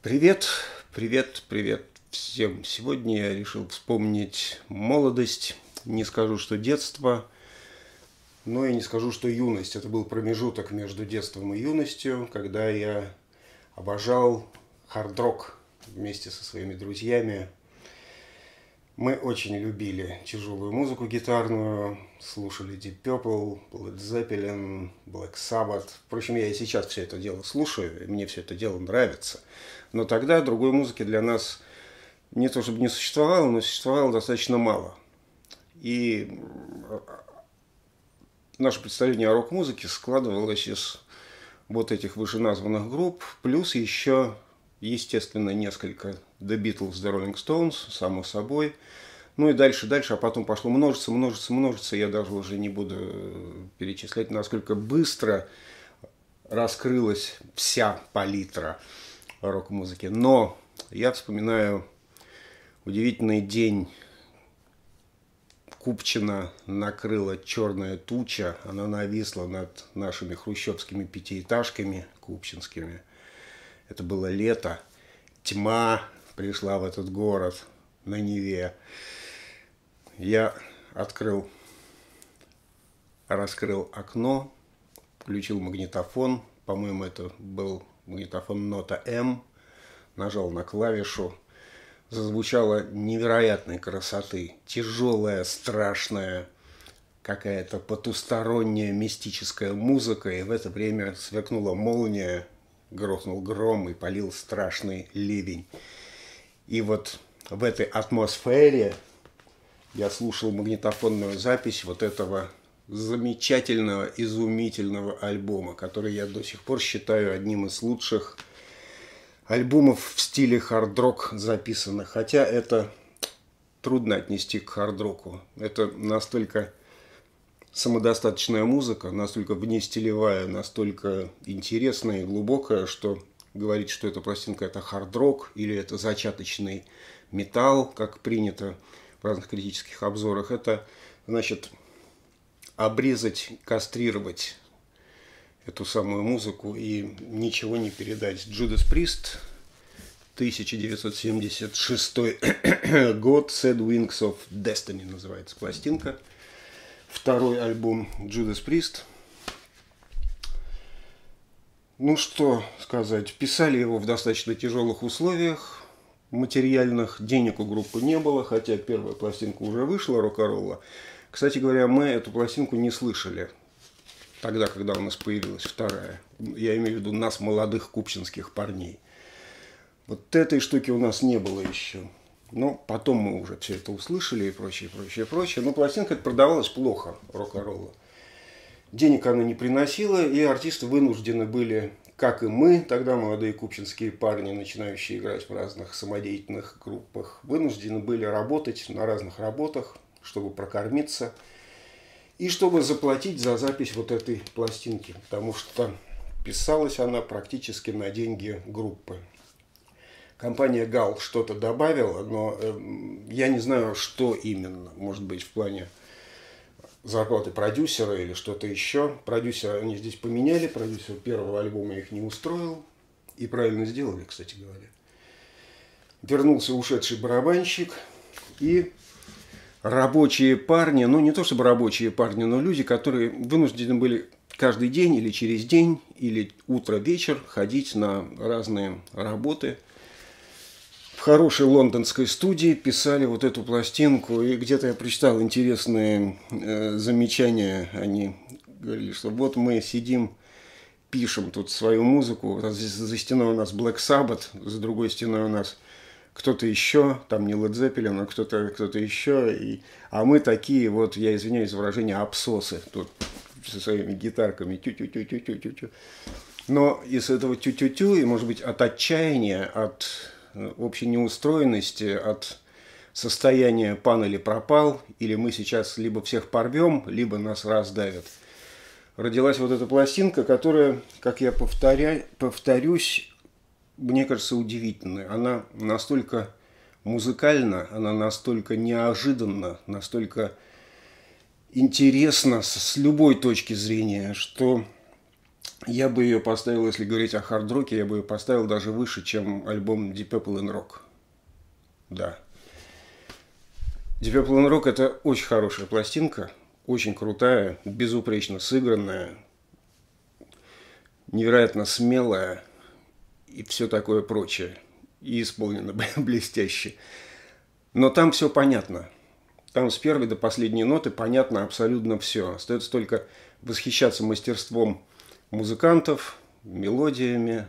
Привет, привет, привет всем. Сегодня я решил вспомнить молодость. Не скажу, что детство, но и не скажу, что юность. Это был промежуток между детством и юностью, когда я обожал хард-рок вместе со своими друзьями. Мы очень любили тяжелую музыку гитарную, слушали Deep Purple, Led Zeppelin, Black Sabbath. Впрочем, я и сейчас все это дело слушаю, и мне все это дело нравится. Но тогда другой музыки для нас не то чтобы не существовало, но существовало достаточно мало. И наше представление о рок-музыке складывалось из вот этих вышеназванных групп, плюс еще, естественно, несколько The Beatles, The Rolling Stones, само собой. Ну и дальше, а потом пошло множество. Я даже уже не буду перечислять, насколько быстро раскрылась вся палитра рок-музыки. Но я вспоминаю удивительный день. Купчино накрыла черная туча, она нависла над нашими хрущевскими пятиэтажками купчинскими. Это было лето, тьма пришла в этот город на Неве. Я раскрыл окно, включил магнитофон, по-моему, это был магнитофон нота М, нажал на клавишу, зазвучала невероятной красоты, тяжелая, страшная, какая-то потусторонняя мистическая музыка, и в это время сверкнула молния, грохнул гром и полил страшный ливень. И вот в этой атмосфере я слушал магнитофонную запись вот этого замечательного, изумительного альбома, который я до сих пор считаю одним из лучших альбомов в стиле хард-рок записанных. Хотя это трудно отнести к хард-року. Это настолько самодостаточная музыка, настолько внестилевая, настолько интересная и глубокая, что говорить, что эта пластинка это хард-рок или это зачаточный металл, как принято в разных критических обзорах, это значит обрезать, кастрировать эту самую музыку и ничего не передать. Judas Priest, 1976 год, Sad Wings of Destiny называется пластинка. Второй альбом Judas Priest. Ну что сказать, писали его в достаточно тяжелых условиях материальных, денег у группы не было, хотя первая пластинка уже вышла, рок-н-ролла. Кстати говоря, мы эту пластинку не слышали тогда, когда у нас появилась вторая. Я имею в виду нас, молодых купчинских парней. Вот этой штуки у нас не было еще. Но потом мы уже все это услышали и прочее. Но пластинка продавалась плохо, рок-н-ролла. Денег она не приносила, и артисты вынуждены были, как и мы, тогда молодые купчинские парни, начинающие играть в разных самодеятельных группах, вынуждены были работать на разных работах, чтобы прокормиться и чтобы заплатить за запись вот этой пластинки, потому что писалась она практически на деньги группы. Компания «Гал» что-то добавила, но я не знаю, что именно. Может быть, в плане зарплаты продюсера или что-то еще. Продюсера они здесь поменяли, продюсер первого альбома их не устроил. И правильно сделали, кстати говоря. Вернулся ушедший барабанщик и рабочие парни, ну не то чтобы рабочие парни, но люди, которые вынуждены были каждый день или через день, или утро-вечер ходить на разные работы. В хорошей лондонской студии писали вот эту пластинку, и где-то я прочитал интересные замечания. Они говорили, что вот мы сидим, пишем тут свою музыку, за стеной у нас Black Sabbath, за другой стеной у нас кто-то еще, там не Led Zeppelin, а кто-то еще, а мы такие вот, я извиняюсь за выражение, абсосы тут со своими гитарками, тю-тю-тю-тю-тю-тю. Но из этого тю-тю-тю, и может быть от отчаяния, от общей неустроенности, от состояния пан или пропал, или мы сейчас либо всех порвем, либо нас раздавят. Родилась вот эта пластинка, которая, как я повторюсь, мне кажется, удивительная. Она настолько музыкальна, она настолько неожиданна, настолько интересна с любой точки зрения, что Я бы ее поставил, если говорить о хард-роке, я бы ее поставил даже выше, чем альбом Deep Purple in Rock. Да. Deep Purple in Rock – это очень хорошая пластинка, очень крутая, безупречно сыгранная, невероятно смелая и все такое прочее. И исполнено блестяще. Но там все понятно. Там с первой до последней ноты понятно абсолютно все. Остается только восхищаться мастерством музыкантов, мелодиями,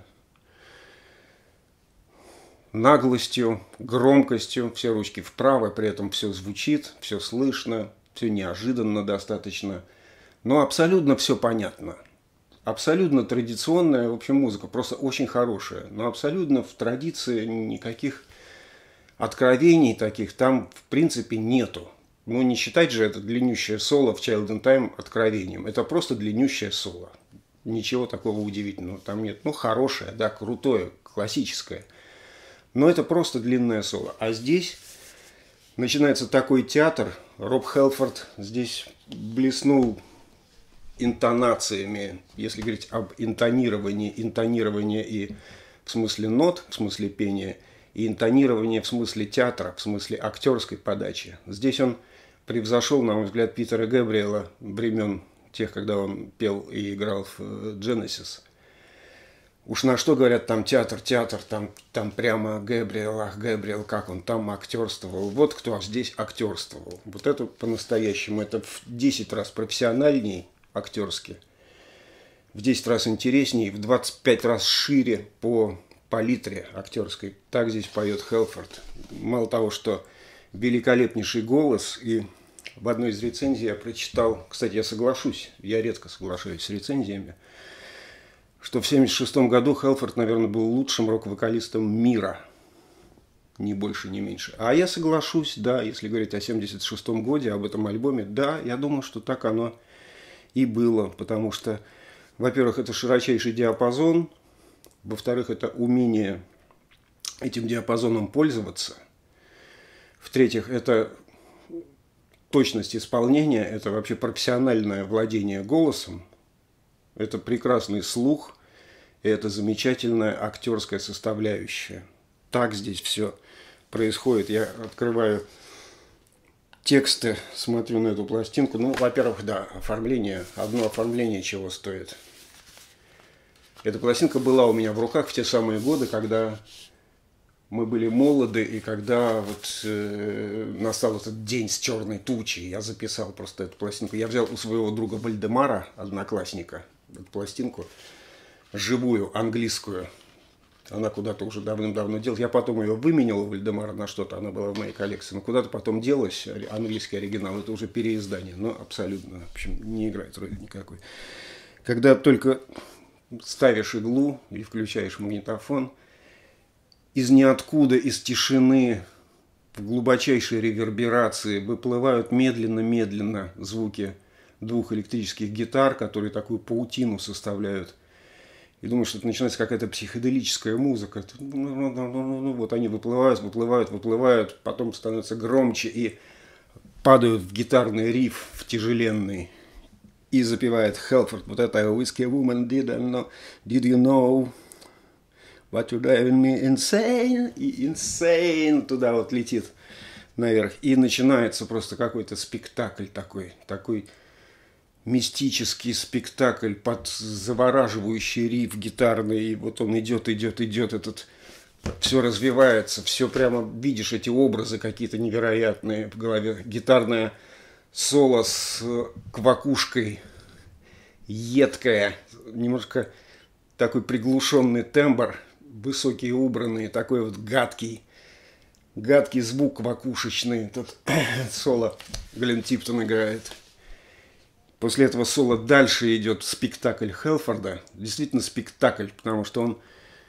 наглостью, громкостью. Все ручки вправо, при этом все звучит, все слышно, все неожиданно достаточно. Но абсолютно все понятно. Абсолютно традиционная, в общем, музыка, просто очень хорошая. Но абсолютно в традиции никаких откровений таких там, в принципе, нету. Ну, не считать же это длиннющее соло в Child in Time откровением. Это просто длиннющее соло. Ничего такого удивительного там нет. Ну, хорошее, да, крутое, классическое. Но это просто длинное соло. А здесь начинается такой театр. Роб Хелфорд здесь блеснул интонациями, если говорить об интонировании, интонирование и в смысле нот, в смысле пения, и интонирование в смысле театра, в смысле актерской подачи. Здесь он превзошел, на мой взгляд, Питера Гэбриэла времен тех, когда он пел и играл в Genesis. Уж на что говорят, там театр, там прямо Гэбриэл, ах, Гэбриэл, как он там актерствовал. Вот кто здесь актерствовал. Вот это по-настоящему, это в 10 раз профессиональней актерски, в 10 раз интереснее, в 25 раз шире по палитре актерской. Так здесь поет Хелфорд. Мало того, что великолепнейший голос, и в одной из рецензий я прочитал, кстати, я соглашусь, я редко соглашаюсь с рецензиями, что в 1976 году Хелфорд, наверное, был лучшим рок-вокалистом мира. Ни больше, ни меньше. А я соглашусь, да, если говорить о 1976 году, об этом альбоме, да, я думаю, что так оно и было. Потому что, во-первых, это широчайший диапазон, во-вторых, это умение этим диапазоном пользоваться, в-третьих, это точность исполнения, это вообще профессиональное владение голосом, это прекрасный слух, и это замечательная актерская составляющая. Так здесь все происходит. Я открываю тексты, смотрю на эту пластинку. Ну, во-первых, да, оформление. Одно оформление чего стоит. Эта пластинка была у меня в руках в те самые годы, когда мы были молоды, и когда вот настал этот день с черной тучей. Я записал просто эту пластинку. Я взял у своего друга Вальдемара, одноклассника, эту пластинку, живую, английскую. Она куда-то уже давным-давно делась. Я потом ее выменял у Вальдемара на что-то, она была в моей коллекции. Но куда-то потом делась, английский оригинал, это уже переиздание. Но абсолютно, в общем, не играет роли никакой. Когда только ставишь иглу или включаешь магнитофон, из ниоткуда, из тишины, в глубочайшей реверберации выплывают медленно-медленно звуки двух электрических гитар, которые такую паутину составляют. И думаю, что это начинается какая-то психоделическая музыка. Вот они выплывают, потом становятся громче и падают в гитарный риф, в тяжеленный. И запевает Хелфорд вот это «Whiskey woman did you know what you're driving me insane?» И insane туда вот летит наверх. И начинается просто какой-то спектакль такой мистический спектакль под завораживающий риф гитарный. И вот он идет, этот все развивается, все прямо видишь эти образы какие-то невероятные в голове. Гитарное соло с квакушкой, едкое, немножко такой приглушенный тембр, высокие убранные, такой вот гадкий звук квакушечный. Тут соло Глен Типтон играет. После этого соло дальше идет спектакль Хелфорда. Действительно спектакль, потому что он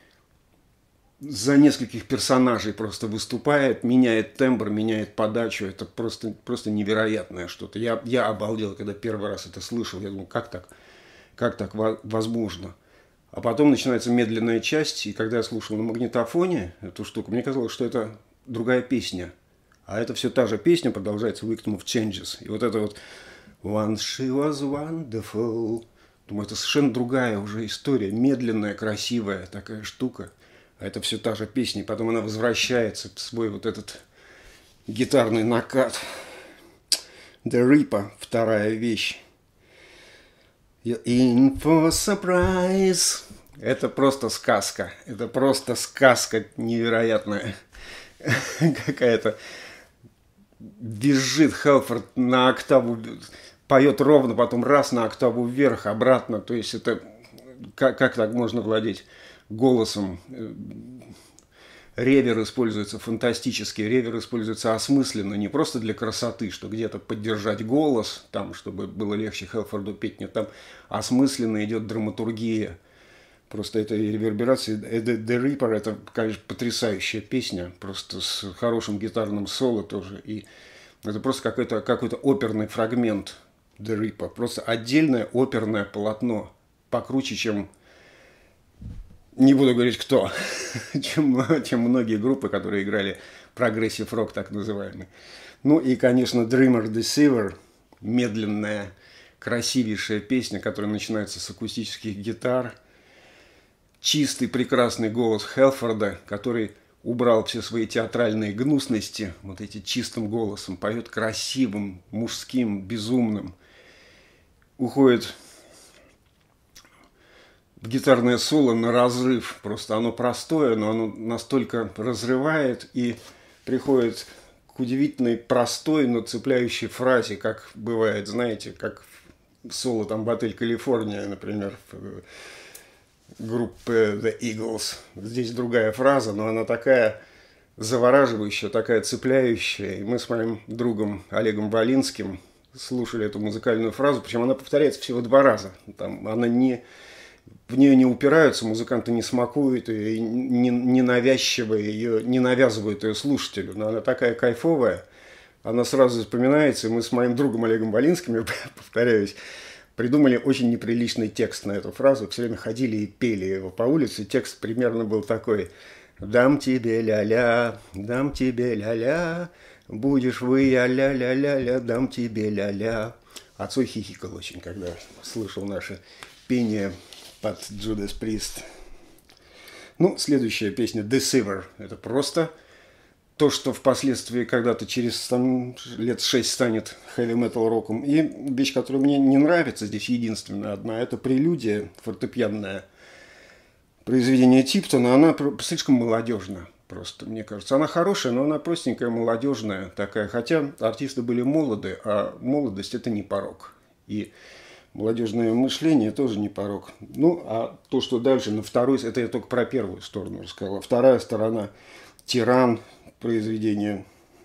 за нескольких персонажей просто выступает, меняет тембр, меняет подачу. Это просто невероятное что-то. Я обалдел, когда первый раз это слышал. Я думал, как так возможно? А потом начинается медленная часть, и когда я слушал на магнитофоне эту штуку, мне казалось, что это другая песня. А это все та же песня, продолжается Victim of Changes. И вот это вот «Once she was wonderful», Думаю, это совершенно другая уже история, медленная, красивая такая штука. А это все та же песня, и потом она возвращается в свой вот этот гитарный накат. The Reaper, вторая вещь. You're in for a surprise. Это просто сказка. Это просто сказка невероятная. Какая-то визжит Хелфорд на октаву, поет ровно, потом раз на октаву вверх, обратно. То есть это как так можно владеть голосом? Ревер используется фантастически, ревер используется осмысленно, не просто для красоты, что где-то поддержать голос, там, чтобы было легче Хелфорду петь, нет, там осмысленно идет драматургия. Просто это реверберация. The Reaper — это, конечно, потрясающая песня, просто с хорошим гитарным соло тоже. И это просто какой-то оперный фрагмент The Reaper. Просто отдельное оперное полотно, покруче, чем, не буду говорить кто, чем многие группы, которые играли прогрессив-рок так называемый. Ну и, конечно, Dreamer Deceiver, медленная, красивейшая песня, которая начинается с акустических гитар. Чистый, прекрасный голос Хелфорда, который убрал все свои театральные гнусности, вот эти чистым голосом, поет красивым, мужским, безумным. Уходит в гитарное соло на разрыв. Просто оно простое, но оно настолько разрывает и приходит к удивительной простой, но цепляющей фразе, как бывает, знаете, как соло там в «Отель Калифорния», например, группы The Eagles. Здесь другая фраза, но она такая завораживающая, такая цепляющая. И мы с моим другом Олегом Волинским слушали эту музыкальную фразу, причем она повторяется всего 2 раза. Там она в нее не упираются, музыканты не смакуют ее, не навязчиво ее, не навязывают ее слушателю. Но она такая кайфовая, она сразу вспоминается. И мы с моим другом Олегом Волинским, я повторяюсь, придумали очень неприличный текст на эту фразу. Все время ходили и пели его по улице. Текст примерно был такой: «Дам тебе ля-ля, дам тебе ля-ля, будешь вы ля-ля-ля-ля, дам тебе ля-ля». Отцой хихикал очень, когда слышал наше пение под Judas Priest. Ну, следующая песня «Deceiver». Это просто то, что впоследствии когда-то через лет 6 станет хэви-метал роком. И вещь, которая мне не нравится, здесь единственная одна, это прелюдия фортепианная. Произведение Типтона, она слишком молодежная просто, мне кажется. Она хорошая, но она простенькая, молодежная такая. Хотя артисты были молоды, а молодость — это не порок. И молодежное мышление тоже не порок. Ну, а то, что дальше, на второй, это я только про первую сторону рассказал. Вторая сторона — «Тиран», произведение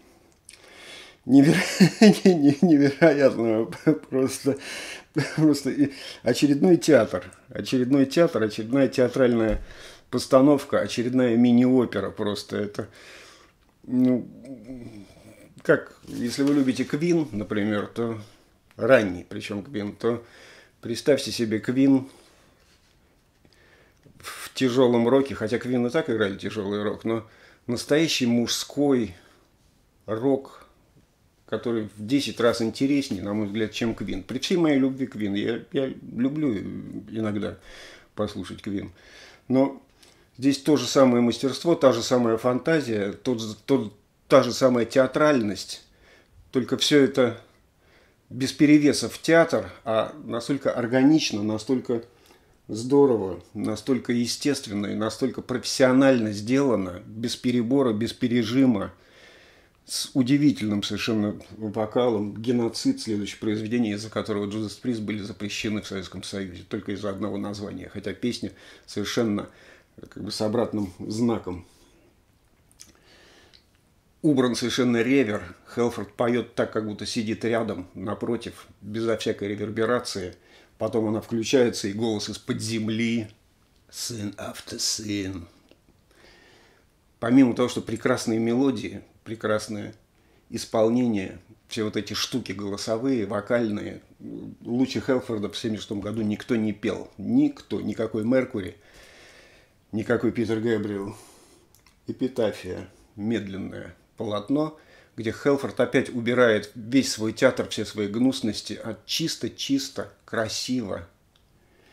невероятного, просто очередной театр, очередная театральная постановка, очередная мини-опера просто. Это, ну, как, если вы любите Квин, например, то ранний, причем Квин, то представьте себе Квин в тяжелом роке, хотя Квин и так играли тяжелый рок, но настоящий мужской рок, который в 10 раз интереснее, на мой взгляд, чем Квин. При всей моей любви к Квин, я люблю иногда послушать Квин. Но здесь то же самое мастерство, та же самая фантазия, та же самая театральность, только все это без перевеса в театр, а настолько органично, настолько здорово, настолько естественно и настолько профессионально сделано, без перебора, без пережима, с удивительным совершенно вокалом. «Геноцид», следующее произведение, из-за которого Judas Priest были запрещены в Советском Союзе, только из-за одного названия, хотя песня совершенно как бы с обратным знаком. Убран совершенно ревер, Хелфорд поет так, как будто сидит рядом, напротив, безо всякой реверберации. Потом она включается, и голос из-под земли. Sin after sin. Помимо того, что прекрасные мелодии, прекрасное исполнение, все вот эти штуки голосовые, вокальные, лучше Хелфорда в 1976 году никто не пел. Никто. Никакой Меркури, никакой Питер Гэбриэл. Эпитафия. Медленное полотно, где Хелфорд опять убирает весь свой театр, все свои гнусности, а чисто-чисто, красиво,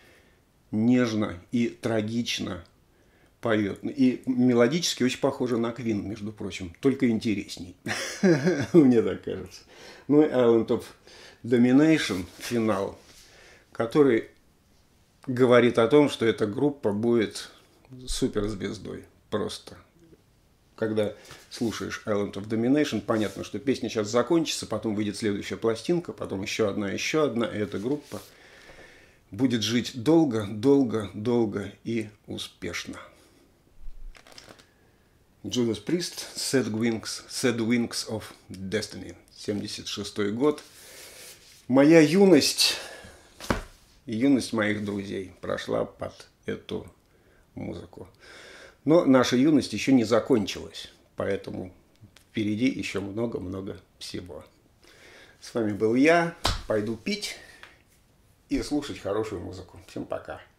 нежно и трагично поет. И мелодически очень похоже на Queen, между прочим, только интересней. Мне так кажется. Ну и Island of Domination, финал, который говорит о том, что эта группа будет суперзвездой. Просто. Когда слушаешь Island of Domination, понятно, что песня сейчас закончится, потом выйдет следующая пластинка, потом еще одна, и эта группа будет жить долго, долго, долго и успешно. Judas Priest, Sad Wings of Destiny, 76-й год. Моя юность и юность моих друзей прошла под эту музыку. Но наша юность еще не закончилась, поэтому впереди еще много-много всего. С вами был я. Пойду пить и слушать хорошую музыку. Всем пока.